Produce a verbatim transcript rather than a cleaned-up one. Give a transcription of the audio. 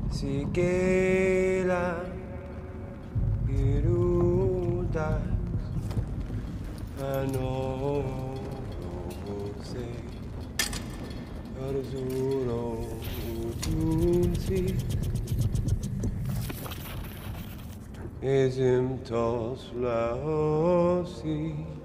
si que la viruta ano se arzuro utunsi esim tos laosi